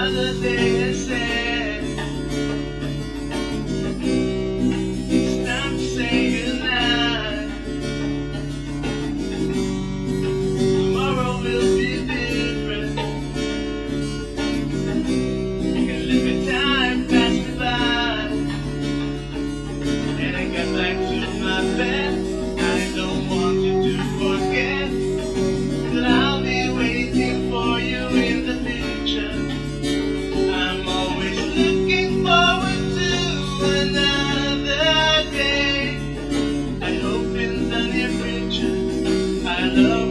other day I said it's time to say goodnight. Tomorrow will be different. You can let me time pass me by. And I got back to my bed. I don't want you to forget that I'll be waiting for you in the future. I'm always looking forward to another day. I hope in the near future I love